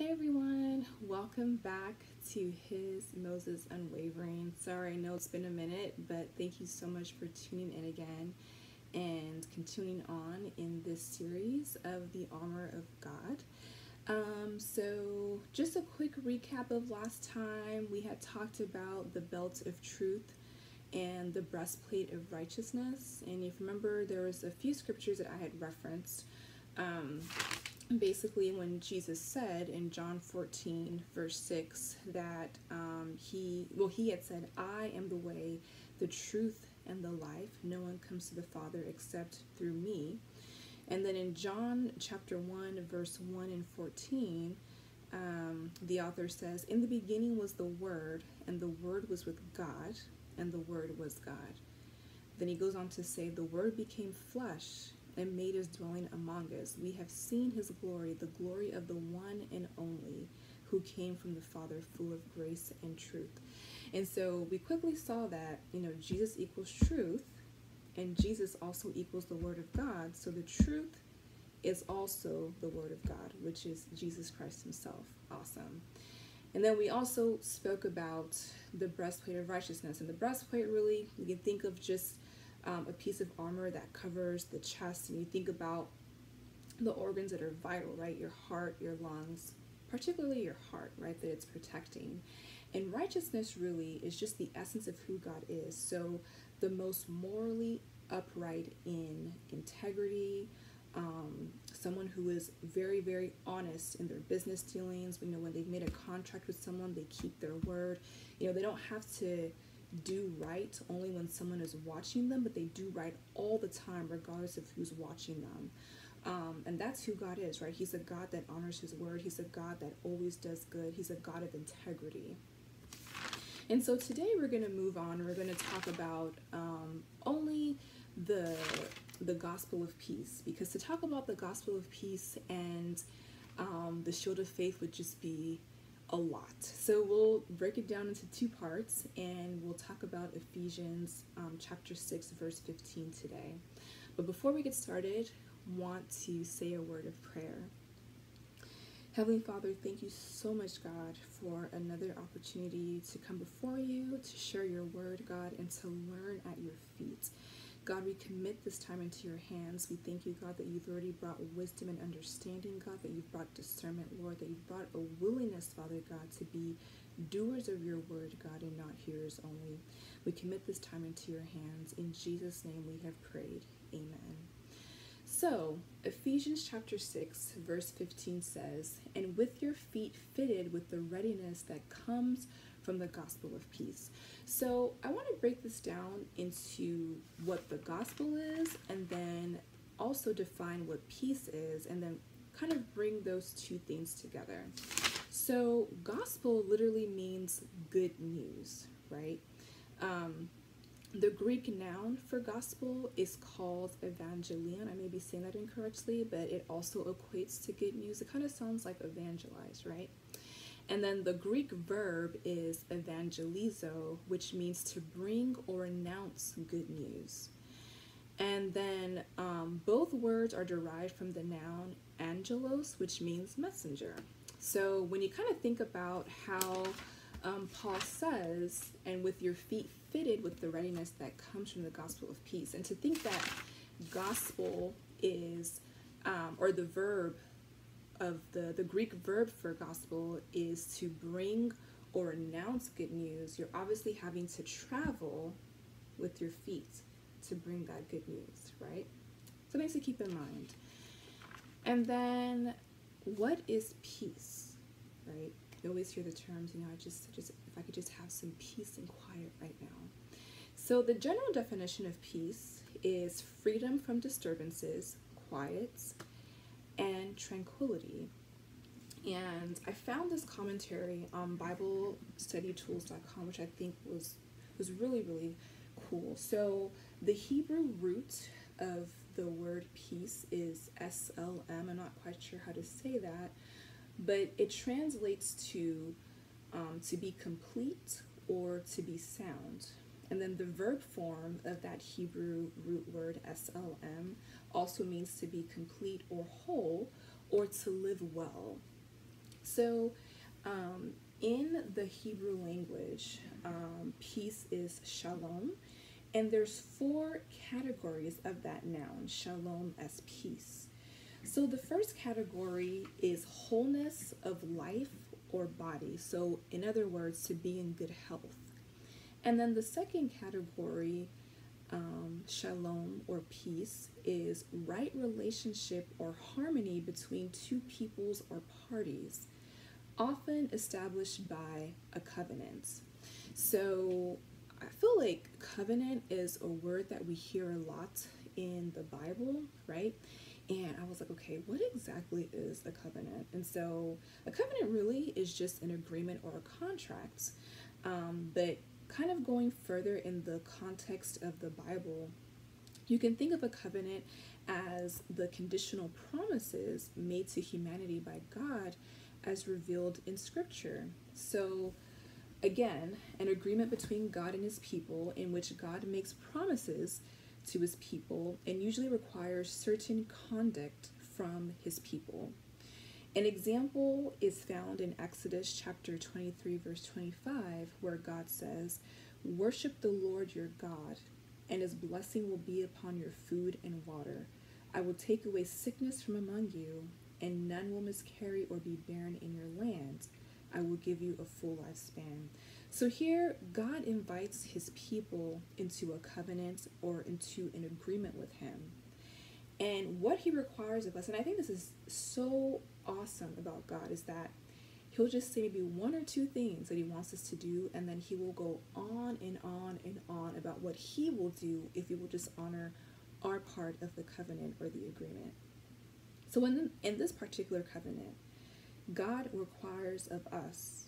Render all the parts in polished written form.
Hi everyone, welcome back to His Moses Unwavering. Sorry, I know it's been a minute, but thank you so much for tuning in again and continuing on in this series of the armor of God. So just a quick recap of last time. We had talked about the belt of truth and the breastplate of righteousness. And if you remember, there was a few scriptures that I had referenced. Basically, when Jesus said in John 14 verse 6 that he had said, "I am the way, the truth, and the life. No one comes to the Father except through me." And then in John chapter 1 verse 1 and 14, the author says, "In the beginning was the Word, and the Word was with God, and the Word was God." Then he goes on to say, "The Word became flesh and made his dwelling among us. We have seen his glory, the glory of the one and only, who came from the Father, full of grace and truth." And so we quickly saw that, Jesus equals truth, and Jesus also equals the Word of God. So the truth is also the Word of God, which is Jesus Christ himself. Awesome. And then we also spoke about the breastplate of righteousness. And the breastplate, really, you can think of just a piece of armor that covers the chest, and you think about the organs that are vital, right? Your heart, your lungs, particularly your heart, right? That it's protecting. And righteousness really is just the essence of who God is. So the most morally upright in integrity, someone who is very, very honest in their business dealings. When they've made a contract with someone, they keep their word. They don't have to do right only when someone is watching them, but they do right all the time, regardless of who's watching them. And that's who God is, right? He's a God that honors his word. He's a God that always does good. He's a God of integrity. And so today we're going to move on. We're going to talk about only the gospel of peace, because to talk about the gospel of peace and the shield of faith would just be a lot. So we'll break it down into two parts, and we'll talk about Ephesians chapter 6 verse 15 today. But before we get started, want to say a word of prayer. Heavenly Father, thank you so much, God, for another opportunity to come before you, to share your word, God, and to learn at your feet. God, we commit this time into your hands. We thank you, God, that you've already brought wisdom and understanding, God, that you've brought discernment, Lord, that you've brought a willingness, Father God, to be doers of your word, God, and not hearers only. We commit this time into your hands. In Jesus' name we have prayed. Amen. So, Ephesians chapter 6, verse 15 says, "And with your feet fitted with the readiness that comes from the gospel of peace." So I want to break this down into what the gospel is, and then also define what peace is, and then kind of bring those two things together. So gospel literally means good news, right? The Greek noun for gospel is called evangelion. I may be saying that incorrectly, but it also equates to good news. It kind of sounds like evangelize, right? And then the Greek verb is evangelizo, which means to bring or announce good news. And then both words are derived from the noun angelos, which means messenger. So when you kind of think about how Paul says, "And with your feet fitted with the readiness that comes from the gospel of peace," and to think that gospel is, or the verb of the Greek verb for gospel is to bring or announce good news, you're obviously having to travel with your feet to bring that good news, right? So things to keep in mind. And then, what is peace, right? You always hear the terms, I just if I could just have some peace and quiet right now. So the general definition of peace is freedom from disturbances, quiet, and tranquility. And I found this commentary on BibleStudyTools.com, which I think was really, really cool. So the Hebrew root of the word peace is SLM. I'm not quite sure how to say that, but it translates to be complete or to be sound. And then the verb form of that Hebrew root word SLM also means to be complete or whole, or to live well. So, in the Hebrew language, peace is shalom, and there's four categories of that noun, shalom, as peace. So the first category is wholeness of life or body. So in other words, to be in good health. And then the second category, shalom or peace, is right relationship or harmony between two peoples or parties, often established by a covenant. So I feel like covenant is a word that we hear a lot in the Bible, right? And I was like, okay, what exactly is a covenant? And so a covenant really is just an agreement or a contract. But kind of going further in the context of the Bible, you can think of a covenant as the conditional promises made to humanity by God as revealed in Scripture. So again, an agreement between God and his people in which God makes promises to his people and usually requires certain conduct from his people. An example is found in Exodus chapter 23, verse 25, where God says, "Worship the Lord your God, and his blessing will be upon your food and water. I will take away sickness from among you, and none will miscarry or be barren in your land. I will give you a full lifespan." So here, God invites his people into a covenant or into an agreement with him. And what he requires of us, and I think this is so awesome about God, is that he'll just say maybe one or two things that he wants us to do, and then he will go on and on and on about what he will do if we will just honor our part of the covenant or the agreement. So in this particular covenant, God requires of us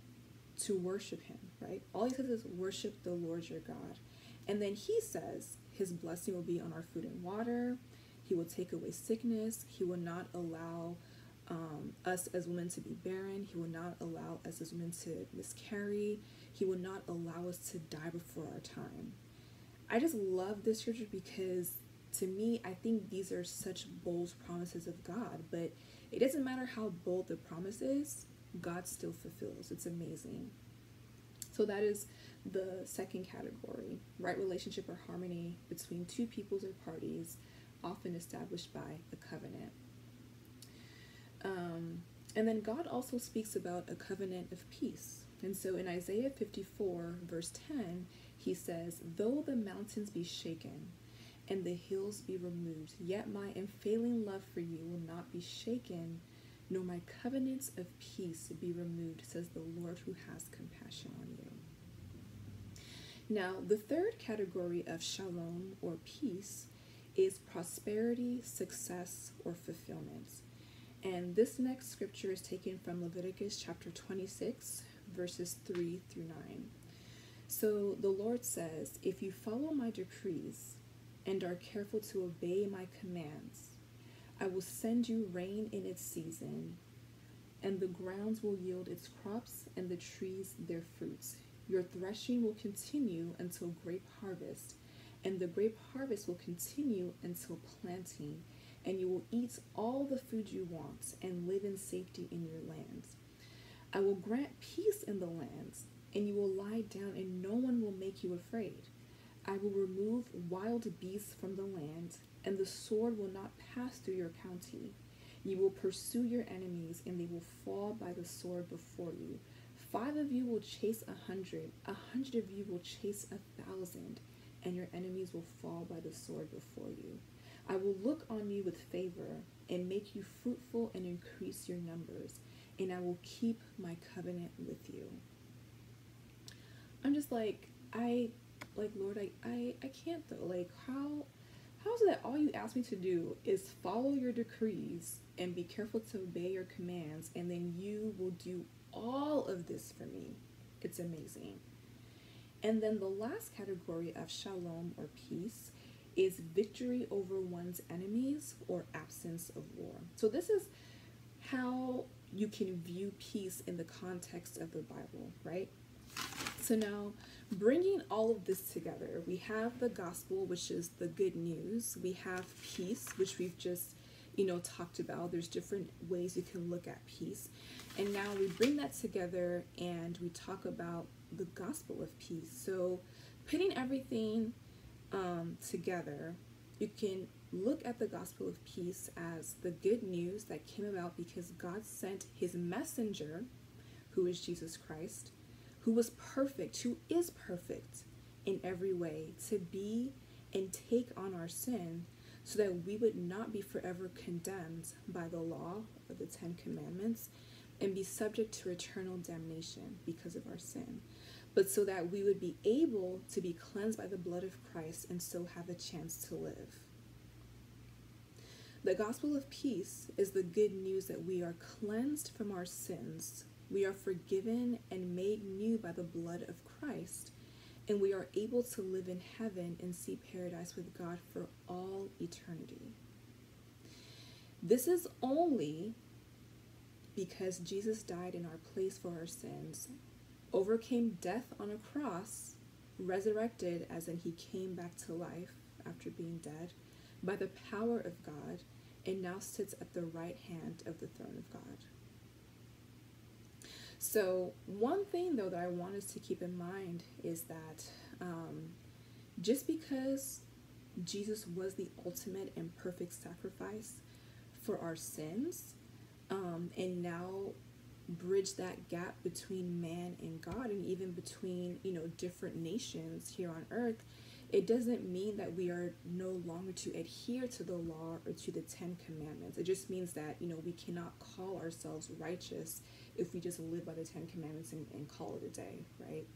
to worship him, right? All he says is worship the Lord your God. And then he says his blessing will be on our food and water. He will take away sickness. He will not allow us as women to be barren. He will not allow us as women to miscarry. He will not allow us to die before our time. I just love this scripture because to me, I think these are such bold promises of God, but it doesn't matter how bold the promise is, God still fulfills. It's amazing. So that is the second category, right relationship or harmony between two peoples or parties, often established by a covenant. And then God also speaks about a covenant of peace. And so in Isaiah 54, verse 10, he says, "Though the mountains be shaken and the hills be removed, yet my unfailing love for you will not be shaken, nor my covenants of peace be removed, says the Lord who has compassion on you." Now, the third category of shalom or peace is prosperity, success, or fulfillment. And this next scripture is taken from Leviticus chapter 26, verses 3 through 9. So the Lord says, "If you follow my decrees and are careful to obey my commands, I will send you rain in its season, and the grounds will yield its crops and the trees their fruits. Your threshing will continue until grape harvest, and the grape harvest will continue until planting, and you will eat all the food you want and live in safety in your lands. I will grant peace in the lands, and you will lie down and no one will make you afraid. I will remove wild beasts from the land, and the sword will not pass through your county. You will pursue your enemies, and they will fall by the sword before you. 5 of you will chase 100, 100 of you will chase 1,000, and your enemies will fall by the sword before you. I will look on you with favor and make you fruitful and increase your numbers, and I will keep my covenant with you." I'm just like, Lord, I can't though. Like, how's it that all you ask me to do is follow your decrees and be careful to obey your commands, and then you will do all of this for me? It's amazing. And then the last category of shalom or peace is victory over one's enemies or absence of war. So this is how you can view peace in the context of the Bible, right? So now, bringing all of this together, we have the gospel, which is the good news. We have peace, which we've just talked about. There's different ways you can look at peace. And now we bring that together and we talk about the gospel of peace. So putting everything together, you can look at the gospel of peace as the good news that came about because God sent his messenger, who is Jesus Christ, who was perfect, who is perfect in every way, to be and take on our sin so that we would not be forever condemned by the law of the 10 Commandments and be subject to eternal damnation because of our sin, but so that we would be able to be cleansed by the blood of Christ and so have a chance to live. The gospel of peace is the good news that we are cleansed from our sins, we are forgiven and made new by the blood of Christ, and we are able to live in heaven and see paradise with God for all eternity. This is only because Jesus died in our place for our sins, overcame death on a cross, resurrected as in he came back to life after being dead, by the power of God, and now sits at the right hand of the throne of God. So one thing, though, that I want us to keep in mind is that just because Jesus was the ultimate and perfect sacrifice for our sins, and now bridge that gap between man and God, and even between, different nations here on earth, it doesn't mean that we are no longer to adhere to the law or to the 10 Commandments. It just means that, we cannot call ourselves righteous if we just live by the 10 Commandments and call it a day, right?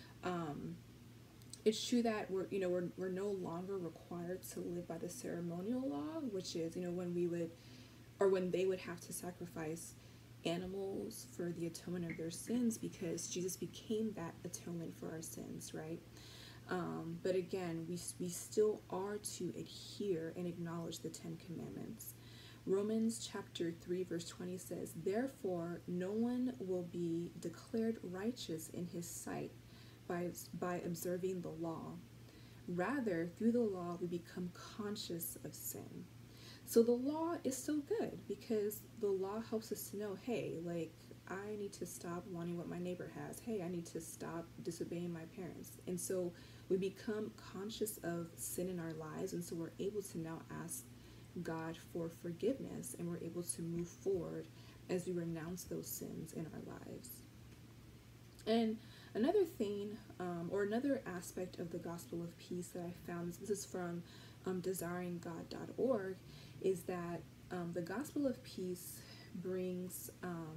It's true that we're no longer required to live by the ceremonial law, which is, when they would have to sacrifice animals for the atonement of their sins, because Jesus became that atonement for our sins, right? But again, we still are to adhere and acknowledge the 10 Commandments. Romans chapter 3 verse 20 says, "Therefore no one will be declared righteous in his sight by observing the law. Rather, through the law we become conscious of sin." So the law is still good because the law helps us to know, hey, I need to stop wanting what my neighbor has. Hey, I need to stop disobeying my parents. And so we become conscious of sin in our lives, and so we're able to now ask God for forgiveness, and we're able to move forward as we renounce those sins in our lives. And another thing, or another aspect of the gospel of peace that I found, this is from desiringgod.org, is that the gospel of peace brings,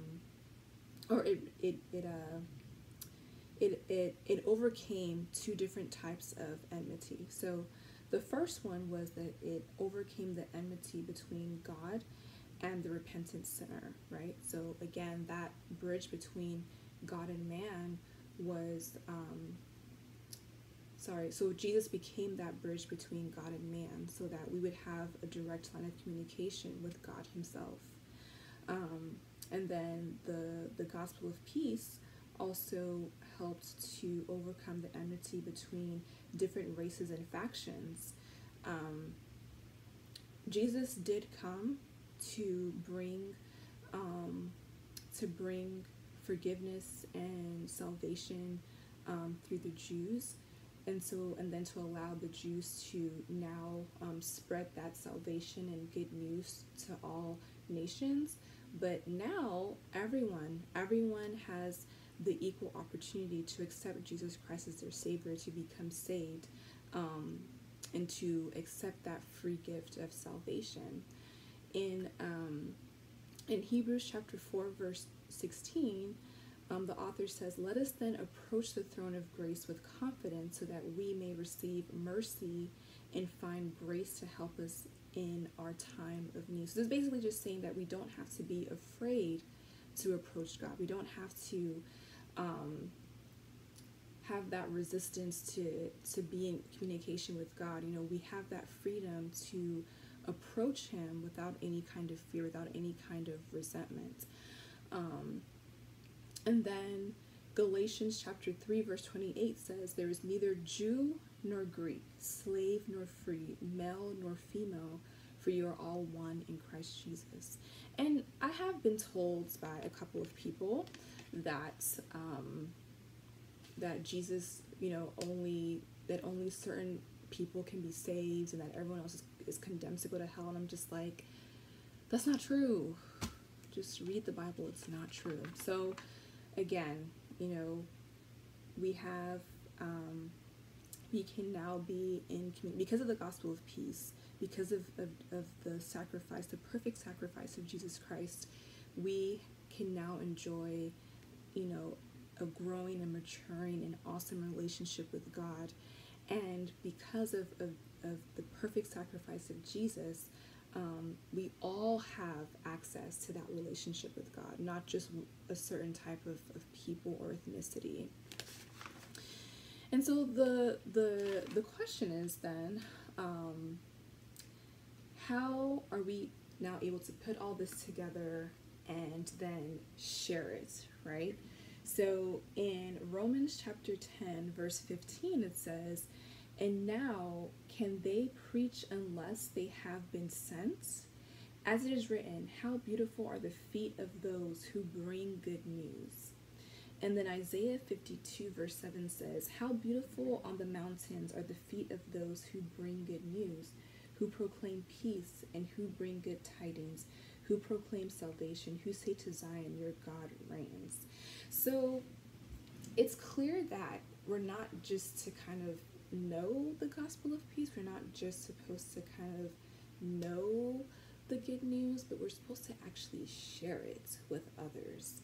it overcame two different types of enmity. So the first one was that it overcame the enmity between God and the repentant sinner, right? So again, that bridge between God and man was, so Jesus became that bridge between God and man so that we would have a direct line of communication with God himself. And then the gospel of peace also helped to overcome the enmity between different races and factions. Jesus did come to bring forgiveness and salvation through the Jews, and then to allow the Jews to now spread that salvation and good news to all nations. But now everyone has the equal opportunity to accept Jesus Christ as their Savior, to become saved, and to accept that free gift of salvation. In Hebrews chapter 4 verse 16, the author says, "Let us then approach the throne of grace with confidence so that we may receive mercy and find grace to help us in our time of need." So this is basically just saying that we don't have to be afraid to approach God. We don't have to have that resistance to be in communication with God. We have that freedom to approach him without any kind of fear, without any kind of resentment. And then Galatians chapter 3 verse 28 says, "There is neither Jew nor Greek, slave nor free, male nor female, for you are all one in Christ Jesus. And I have been told by a couple of people that that Jesus, only certain people can be saved, and that everyone else is condemned to go to hell. And I'm just like, that's not true. Just read the Bible. It's not true. So again, we have we can now be in community because of the gospel of peace, because of the sacrifice, the perfect sacrifice of Jesus Christ. We can now enjoy, a growing and maturing and awesome relationship with God. And because of the perfect sacrifice of Jesus, we all have access to that relationship with God, not just a certain type of people or ethnicity. And so the question is then, how are we now able to put all this together and then share it, right? So in Romans chapter 10, verse 15, it says, "And now can they preach unless they have been sent? As it is written, how beautiful are the feet of those who bring good news." And then Isaiah 52, verse 7 says, "How beautiful on the mountains are the feet of those who bring good news, who proclaim peace and who bring good tidings, who proclaim salvation, who say to Zion, your God reigns." So it's clear that we're not just to kind of know the gospel of peace. We're not just supposed to kind of know the good news, but we're supposed to actually share it with others.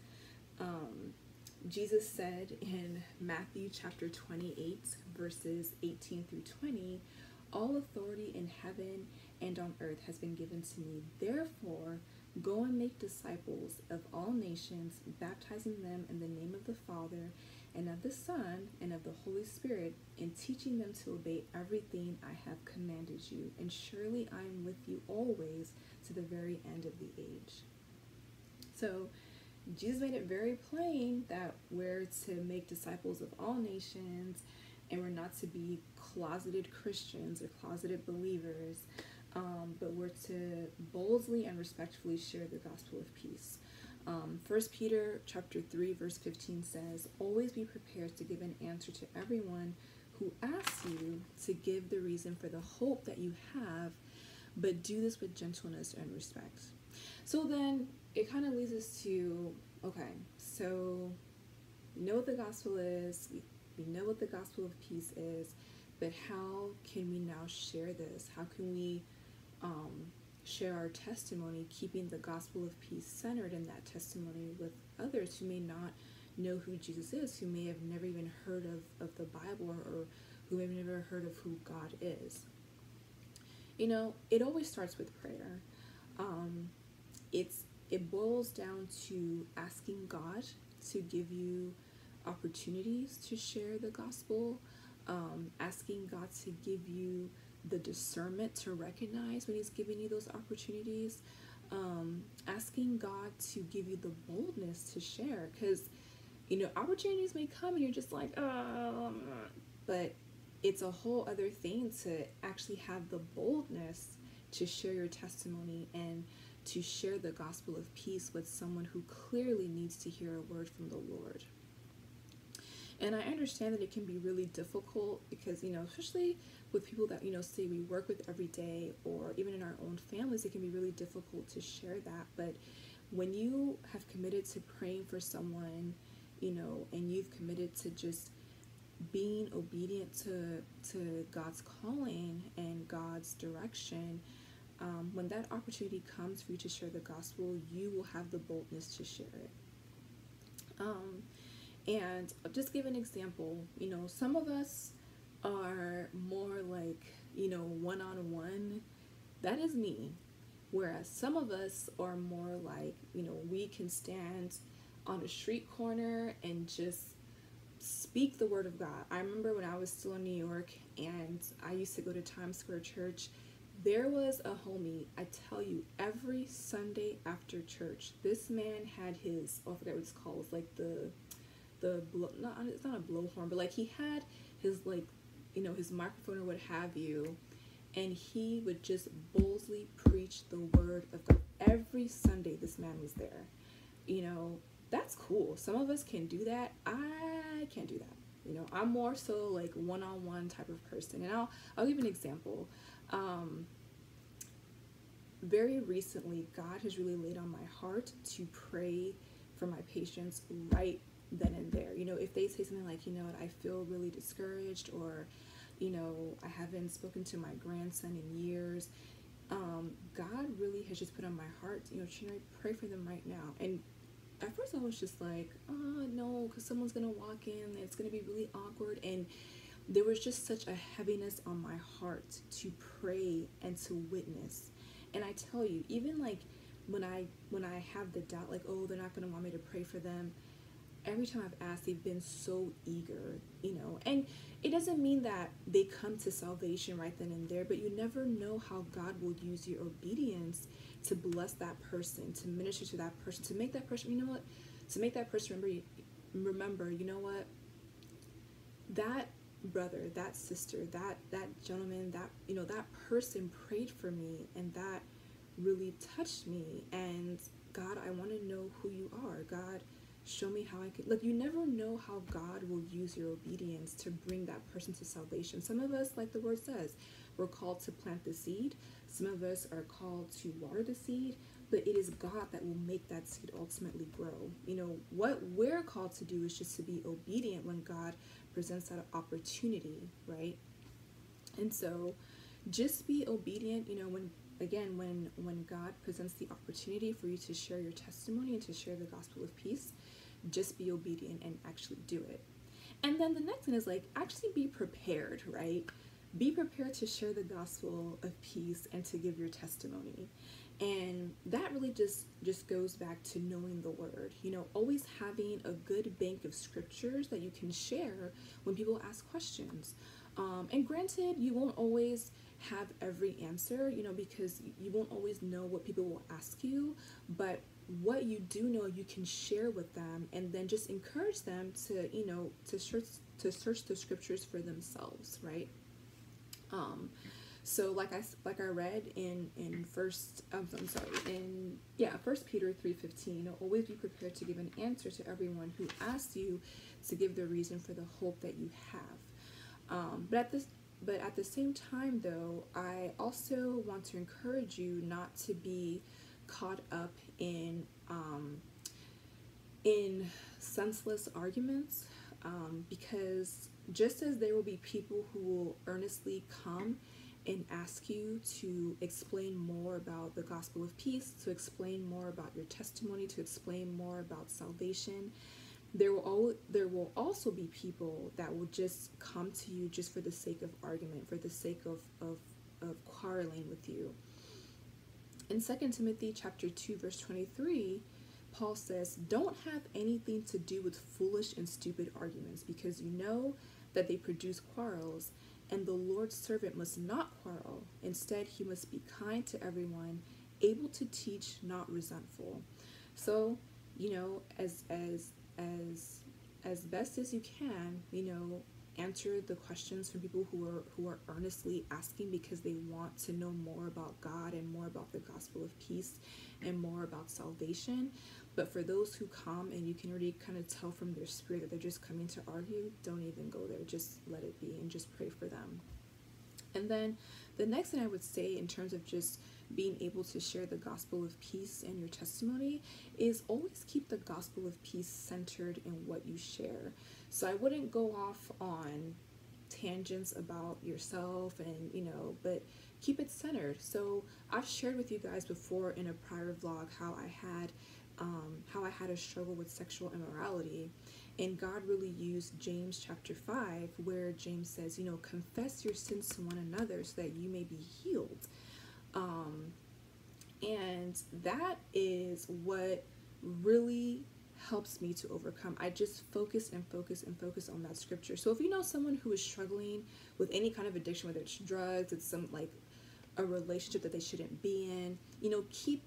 Jesus said in Matthew chapter 28, verses 18 through 20, "All authority in heaven and on earth has been given to me. Therefore, go and make disciples of all nations, baptizing them in the name of the Father and of the Son and of the Holy Spirit, and teaching them to obey everything I have commanded you. And surely I am with you always to the very end of the age." So Jesus made it very plain that we're to make disciples of all nations, and we're not to be closeted Christians or closeted believers, but we're to boldly and respectfully share the gospel of peace. 1 Peter chapter 3, verse 15 says, "Always be prepared to give an answer to everyone who asks you to give the reason for the hope that you have, but do this with gentleness and respect." So then it kind of leads us to, okay, so we know what the gospel is, we know what the gospel of peace is, but how can we now share this? How can we share our testimony, keeping the gospel of peace centered in that testimony with others who may not know who Jesus is, who may have never even heard of the Bible, or who may have never heard of who God is? It always starts with prayer. It boils down to asking God to give you opportunities to share the gospel, asking God to give you the discernment to recognize when he's giving you those opportunities, asking God to give you the boldness to share, because opportunities may come and you're just like, but it's a whole other thing to actually have the boldness to share your testimony and to share the gospel of peace with someone who clearly needs to hear a word from the Lord. And I understand that it can be really difficult because, especially with people that, say we work with every day, or even in our own families, it can be really difficult to share that. But when you have committed to praying for someone, and you've committed to just being obedient to God's calling and God's direction, when that opportunity comes for you to share the gospel, you will have the boldness to share it. And I'll just give an example. Some of us are more like, one-on-one. That is me. Whereas some of us are more like, we can stand on a street corner and just speak the word of God. I remember when I was still in New York and I used to go to Times Square Church, there was a homie, I tell you, every Sunday after church, this man had his, I forget what it's called, it's like it's not a blowhorn, but like he had his his microphone or what have you, and he would just boldly preach the word of God. Every Sunday this man was there. You know, that's cool. Some of us can do that. I can't do that. You know, I'm more so like one-on-one type of person. And I'll give an example. Very recently, God has really laid on my heart to pray for my patients right then and there. You know, if they say something like, you know, I feel really discouraged, or, you know, I haven't spoken to my grandson in years, God really has just put on my heart, you know, Chinwe, pray for them right now. And at first I was just like, oh, no, because someone's going to walk in and it's going to be really awkward. And there was just such a heaviness on my heart to pray and to witness. And I tell you, even like when I have the doubt, like, oh, they're not going to want me to pray for them, every time I've asked, they've been so eager, you know. And it doesn't mean that they come to salvation right then and there, but you never know how God will use your obedience to bless that person, to minister to that person, to make that person, you know what, to make that person remember, you know what, that brother, that sister, that gentleman, that, you know, that person prayed for me, and that really touched me. And God, I want to know who you are. God, show me how I can, like, you never know how God will use your obedience to bring that person to salvation. Some of us, like the word says, we're called to plant the seed. Some of us are called to water the seed, but it is God that will make that seed ultimately grow. You know, what we're called to do is just to be obedient when God presents that opportunity, right? And so just be obedient, you know, when God presents the opportunity for you to share your testimony and to share the gospel of peace, just be obedient and actually do it. And then the next thing is, like, actually be prepared, right? Be prepared to share the gospel of peace and to give your testimony. And that really just goes back to knowing the word, you know, always having a good bank of scriptures that you can share when people ask questions. And granted, you won't always have every answer, you know, because you won't always know what people will ask you, but what you do know, you can share with them, and then just encourage them to, you know, to search the scriptures for themselves, right? So like I read in First Peter 3:15, always be prepared to give an answer to everyone who asks you to give the reason for the hope that you have. But at the same time, though, I also want to encourage you not to be caught up in senseless arguments, because just as there will be people who will earnestly come and ask you to explain more about the gospel of peace, to explain more about your testimony, to explain more about salvation, there will also be people that will just come to you just for the sake of argument, for the sake of quarreling with you. In 2 Timothy chapter 2, verse 23, Paul says, don't have anything to do with foolish and stupid arguments, because you know that they produce quarrels, and the Lord's servant must not quarrel. Instead, he must be kind to everyone, able to teach, not resentful. So, you know, as best as you can, you know, answer the questions from people who are earnestly asking because they want to know more about God and more about the gospel of peace and more about salvation. But for those who come and you can already kind of tell from their spirit that they're just coming to argue, don't even go there. Just let it be and just pray for them. And then the next thing I would say in terms of just being able to share the gospel of peace and your testimony is always keep the gospel of peace centered in what you share. So I wouldn't go off on tangents about yourself and, you know, but keep it centered. So I've shared with you guys before in a prior vlog how I had a struggle with sexual immorality, and God really used James chapter 5, where James says, you know, confess your sins to one another so that you may be healed. And that is what really helps me to overcome. I just focus on that scripture. So if you know someone who is struggling with any kind of addiction, whether it's drugs, it's some like a relationship that they shouldn't be in, you know, keep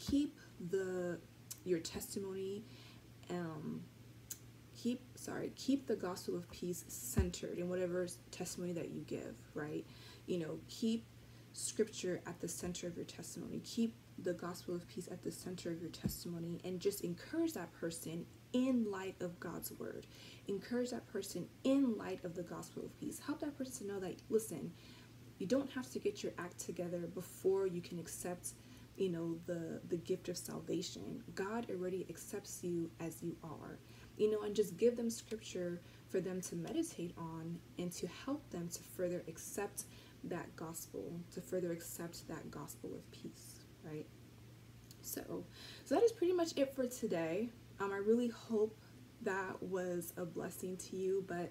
your testimony, keep the gospel of peace centered in whatever testimony that you give, right? You know, keep scripture at the center of your testimony. Keep the gospel of peace at the center of your testimony, and just encourage that person in light of God's word. Encourage that person in light of the gospel of peace. Help that person to know that, listen, you don't have to get your act together before you can accept, the gift of salvation. God already accepts you as you are, and just give them scripture for them to meditate on and to help them to further accept that gospel, to further accept that gospel of peace, right? So that is pretty much it for today. I really hope that was a blessing to you, but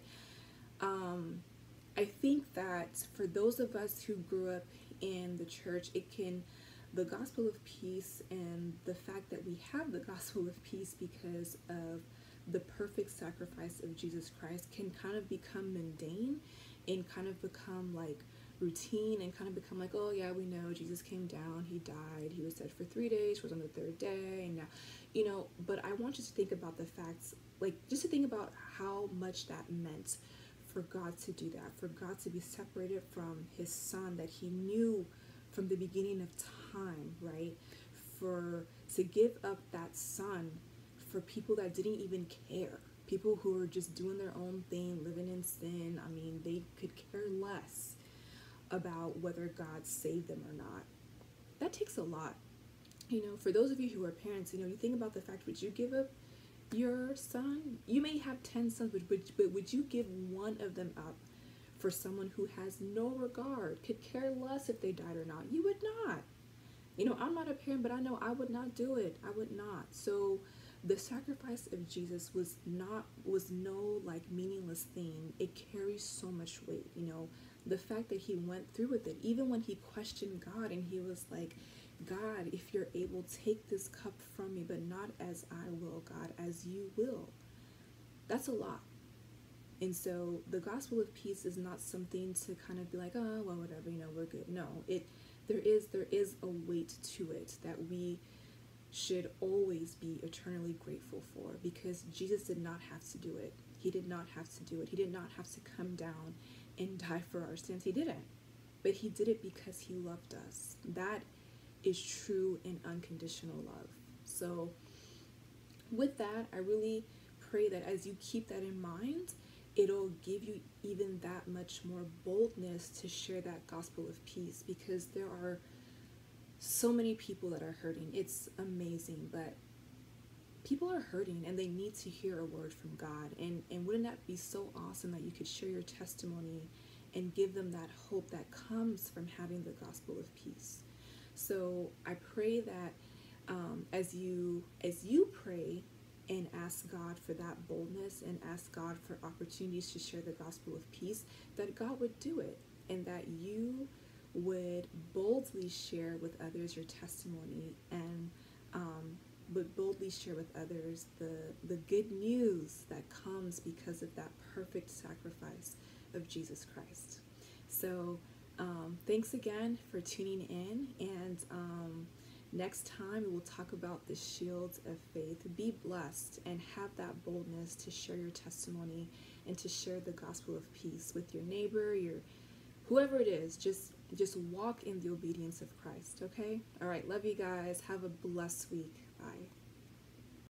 I think that for those of us who grew up in the church, the gospel of peace and the fact that we have the gospel of peace because of the perfect sacrifice of Jesus Christ can kind of become mundane and kind of become like routine and kind of become like, oh yeah, we know Jesus came down, he died, he was dead for 3 days, was on the third day, and now, but I want you to think about the facts, like just to think about how much that meant for God to do that, for God to be separated from his son that he knew from the beginning of time, right? To give up that son for people that didn't even care, people who were just doing their own thing, living in sin. I mean, they could care less about whether God saved them or not. That takes a lot. For those of you who are parents, you think about the fact, would you give up your son? You may have 10 sons, but would you give one of them up for someone who has no regard, could care less if they died or not? You would not. I'm not a parent, but I know I would not do it. I would not. So the sacrifice of Jesus was no like meaningless thing. It carries so much weight. The fact that he went through with it, even when he questioned God and he was like, God, if you're able, take this cup from me, but not as I will, God, as you will. That's a lot. And so the gospel of peace is not something to kind of be like, oh, well, whatever, we're good. No, there is a weight to it that we should always be eternally grateful for, because Jesus did not have to do it. He did not have to do it. He did not have to come down and die for our sins. He didn't. But he did it because he loved us. That is true and unconditional love. So with that, I really pray that as you keep that in mind, it'll give you even that much more boldness to share that gospel of peace, because there are so many people that are hurting. It's amazing, but people are hurting and they need to hear a word from God. And wouldn't that be so awesome that you could share your testimony and give them that hope that comes from having the gospel of peace? So I pray that as you pray and ask God for that boldness and ask God for opportunities to share the gospel of peace, that God would do it, and that you would boldly share with others your testimony, and would boldly share with others the good news that comes because of that perfect sacrifice of Jesus Christ. So thanks again for tuning in, and next time we will talk about the shields of faith. Be blessed and have that boldness to share your testimony and to share the gospel of peace with your neighbor, whoever it is. Just walk in the obedience of Christ, okay? All right, love you guys. Have a blessed week. Bye.